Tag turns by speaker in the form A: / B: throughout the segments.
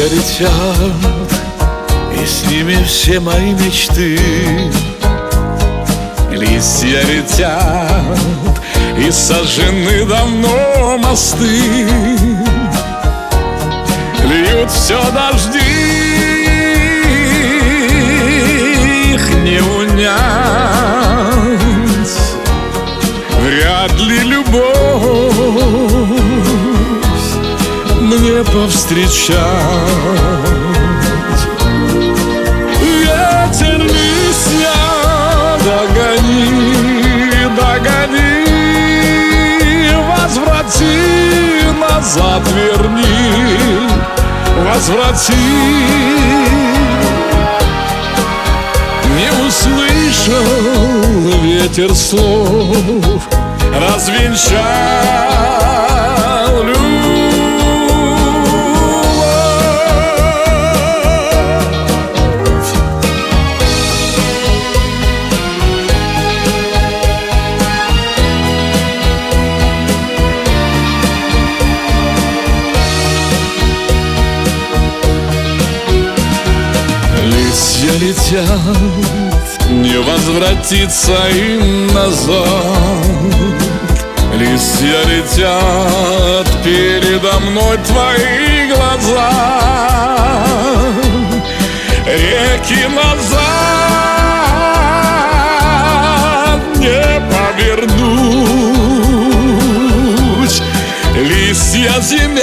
A: летят, и с ними все мои мечты. Листья летят, и сожжены давно мосты. Льют все дожди, их не унять. Вряд ли любовь мне повстречать. Ветер листья догони, догони, возврати назад, верни, возврати. Не услышал ветер слов, развенчал любовь. Листья летят, не возвратиться им назад. Листья летят, передо мной твои глаза. Реки назад не повернуть. Листья земель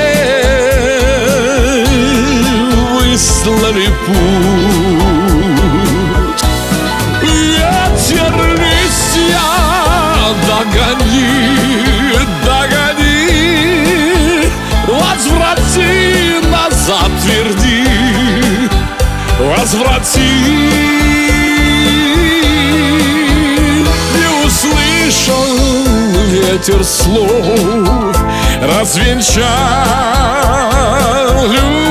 A: выслали путь. Ветер листья догони, догони, возврати назад, тверди, возврати. Не услышал ветер слов, развенчал любовь.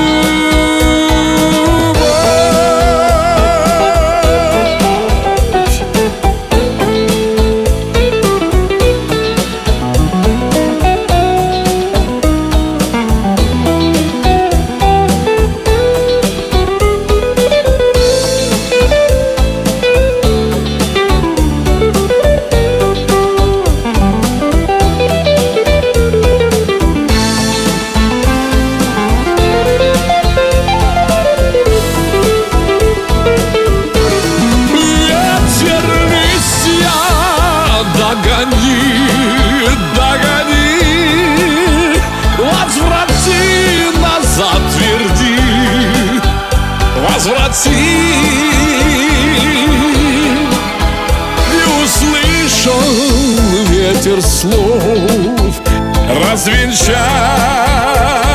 A: Догони, догони, возврати назад, тверди, возврати. Не услышал ветер слов, развенчал